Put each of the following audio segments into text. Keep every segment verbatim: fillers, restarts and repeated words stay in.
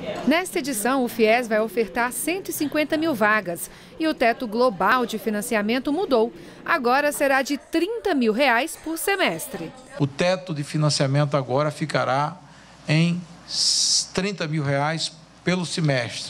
Nesta edição, o FIES vai ofertar cento e cinquenta mil vagas e o teto global de financiamento mudou. Agora será de trinta mil reais por semestre. O teto de financiamento agora ficará em trinta mil reais pelo semestre,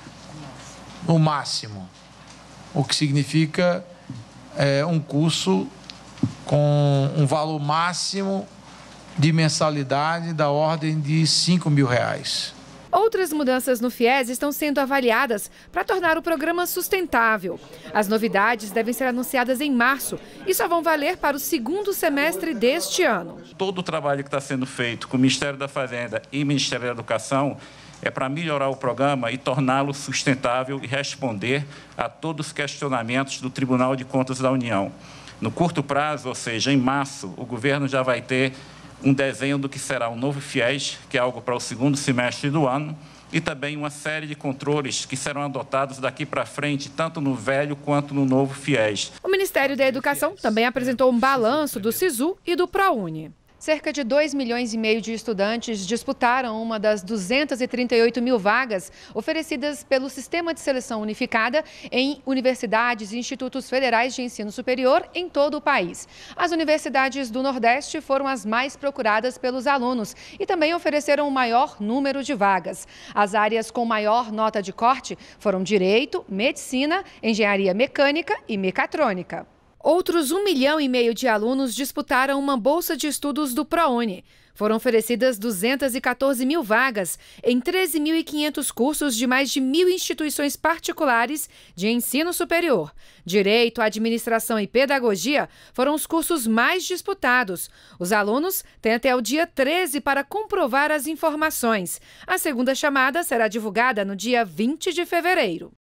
no máximo, o que significa é, um curso com um valor máximo de mensalidade da ordem de cinco mil reais. Outras mudanças no FIES estão sendo avaliadas para tornar o programa sustentável. As novidades devem ser anunciadas em março e só vão valer para o segundo semestre deste ano. Todo o trabalho que está sendo feito com o Ministério da Fazenda e o Ministério da Educação é para melhorar o programa e torná-lo sustentável e responder a todos os questionamentos do Tribunal de Contas da União. No curto prazo, ou seja, em março, o governo já vai ter um desenho do que será o novo FIES, que é algo para o segundo semestre do ano, e também uma série de controles que serão adotados daqui para frente, tanto no velho quanto no novo FIES. O Ministério da Educação também apresentou um balanço do SISU e do ProUni. Cerca de dois milhões e meio de estudantes disputaram uma das duzentas e trinta e oito mil vagas oferecidas pelo Sistema de Seleção Unificada em universidades e institutos federais de ensino superior em todo o país. As universidades do Nordeste foram as mais procuradas pelos alunos e também ofereceram o maior número de vagas. As áreas com maior nota de corte foram Direito, Medicina, Engenharia Mecânica e Mecatrônica. Outros um milhão e meio de alunos disputaram uma bolsa de estudos do ProUni. Foram oferecidas duzentas e quatorze mil vagas em treze mil e quinhentos cursos de mais de mil instituições particulares de ensino superior. Direito, Administração e Pedagogia foram os cursos mais disputados. Os alunos têm até o dia treze para comprovar as informações. A segunda chamada será divulgada no dia vinte de fevereiro.